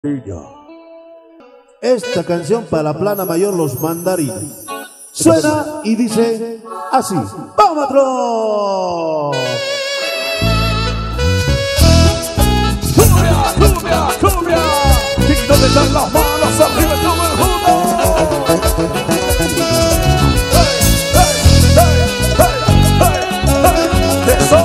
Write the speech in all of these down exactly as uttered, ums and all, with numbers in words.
Esta canción para la plana mayor Los Mandarines suena y dice así: ¡Vámonos! ¡Cumbia, cumbia, cumbia! ¿Y dónde están las manos arriba todo el mundo? ¡Hey, hey, hey, hey, hey, hey! ¡Eso!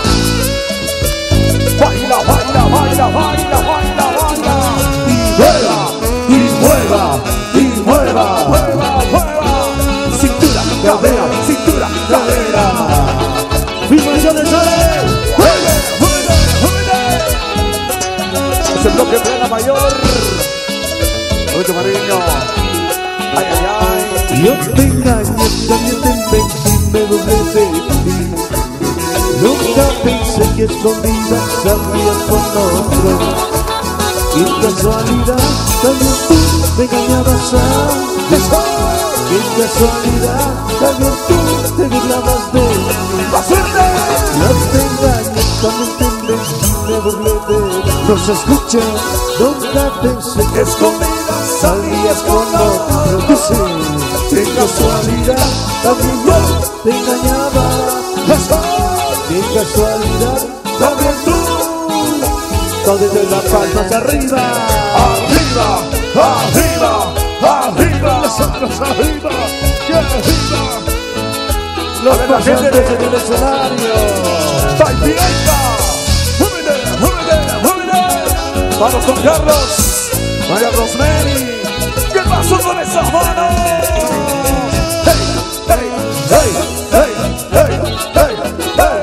¡Baila, baila, baila, baila, baila, baila! ¡Y mueva, y mueva, y mueva! ¡Mueva, mueva! ¡Cintura, cadera, cintura, cadera! ¡Vibraciones sale! ¡Mueve, mueve, mueve! Ese bloque plena mayor. Oye, Mariño. Ay, ay, ay. Yo te engañé, también te inventé y me doblé de ti. Nunca pensé que escondida salías con otro. Y casualidad, también tú me engañabas a mí. Y casualidad, también tú te burlabas de mí. ¡La suerte! No te engañé, también te inventé y me doblé de ti. No se escucha, nunca pensé que Escondida salías con otro. Dice, qué casualidad, también yo te engañaba. Qué casualidad, también tú. todo desde las palmas arriba. Arriba, arriba, arriba. Las manos arriba, y arriba. Los A ver, la gente pasantes en el escenario. Taipienca. Muévete, muévete, muévete. Vamos con Carlos. María Rosemary. ¿Qué pasó con esas manos? Hey, hey, hey, hey, hey, hey, hey.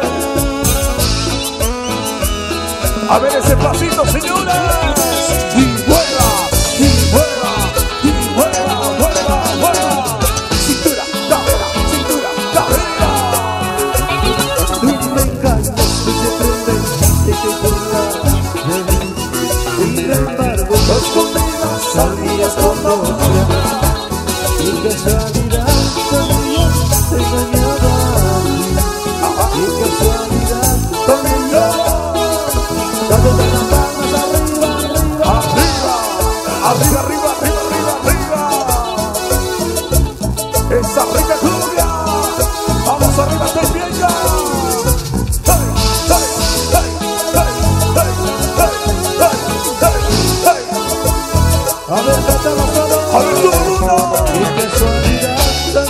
A ver ese pasito, señoras. Y mueva, y mueva, y mueva, mueva, mueva. Cintura, cadera, cintura, cadera. Tú me engañaste, siempre me dijiste que burlabas de mí. Sin embargo, no escondidas salías con otra. Y casualidad, también te engañaba a mí. Y casualidad, también yo. Todo de las palmas arriba, arriba. Arriba, arriba, arriba, arriba, arriba. Esa rica cumbia. Vamos arriba, Taipienca. Hey, hey, hey, hey, hey, hey, hey, hey, hey. A ver, cantamos todos. A ver, todo el mundo. Qué casualidad,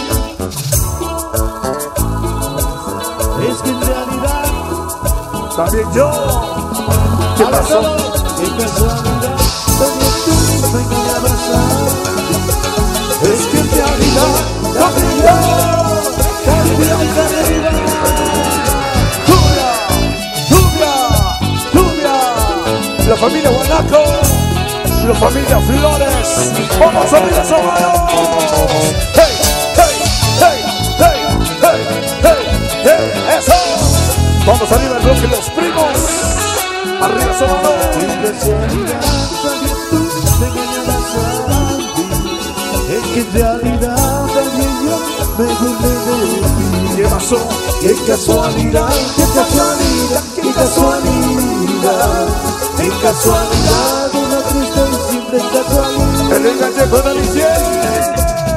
es que en realidad También yo. ¿Qué a ver, pasó? todos. Qué casualidad, también tú me engañabas a mí. Es que en realidad también yo. Cambia mi carrera. ¡Cumbia! ¡Cumbia! ¡Cumbia! La familia Guanaco, la familia Flores. ¡Vamos a abrir esa mano! ¡Hey! ¡Hey! ¡Hey! ¡Hey! ¡Hey! ¡Hey! ¡Hey! ¡Eso! Vamos arriba el bloque, los primos. ¡Arriba esa mano! Qué casualidad, también tú me engañabas a mí. Es que en realidad también yo me burlé de ti. ¿Qué pasó? Qué casualidad, qué casualidad, qué casualidad, qué casualidad, una triste y simple casualidad. El enganche con el izquierdo.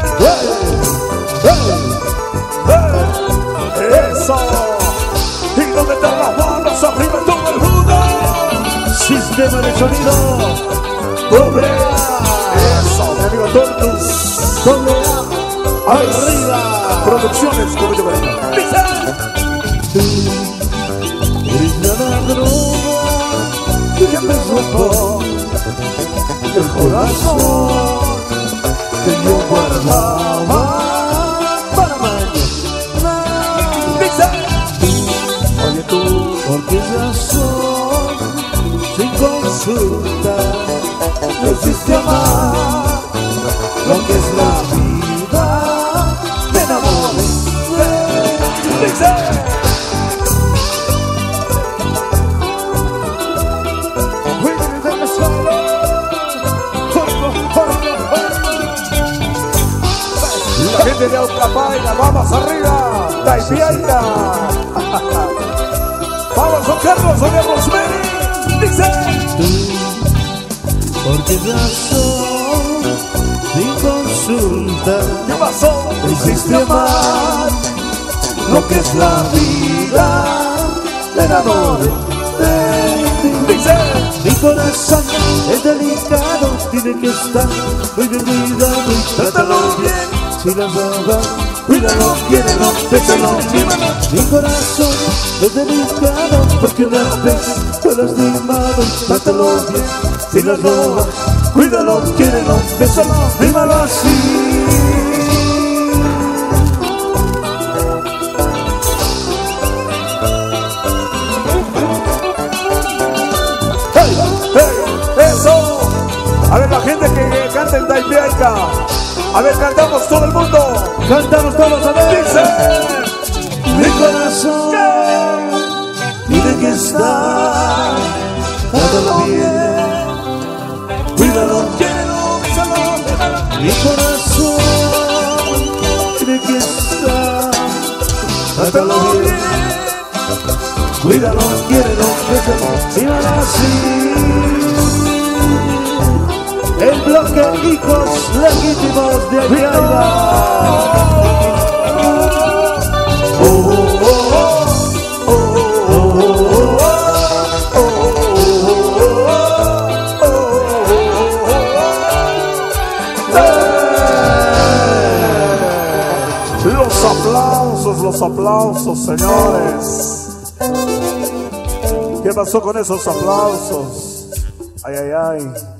¡Eso! ¿Y dónde están las manos arriba todo el mundo? Sistema de sonido, ¡Doble A! ¡Eso, mi amigo Tortus! doble A, arriba. Producciones, como yo vengo. ¡Dice! Tú eres la droga que me robó el corazón que yo guardaba para mañana. ¡Dice! Oye tú, ¿por qué razón sin consulta no existe amar lo que es la vida? Me enamoré. ¡Dice! La gente de Aucapaina, vamos arriba, Taipienca. Vamos con Carlos, María Rosemary. Dice. Tú ¿Por qué razón sin consulta ¿Qué pasó? me hiciste amar lo que es la vida? Me enamoré de ti. Dice, Mi corazón es delicado, tiene que estar muy bien cuidado y trátalo bien. Si lo robas, cuídalo, quiérelo, bésalo, mímalo. Mi corazón es delicado porque una vez fue lastimado y trátalo bien. Si lo robas, cuídalo, quiérelo, bésalo, mímalo así. hey, hey, eso. A ver, la gente que canta en Taipeica. A ver, cantamos todo el mundo. Cantamos todos a ver. Dice, Mi corazón tiene que estar, trátalo bien, cuídalo, quiérelo, bésalo, mímalo. Mi corazón tiene que estar, trátalo bien, cuídalo, quiérelo, bésalo, mímalo así. El bloque hijos legítimos de Ayala. los aplausos, los aplausos, señores. ¿Qué pasó con esos aplausos? Ay, ay, ay.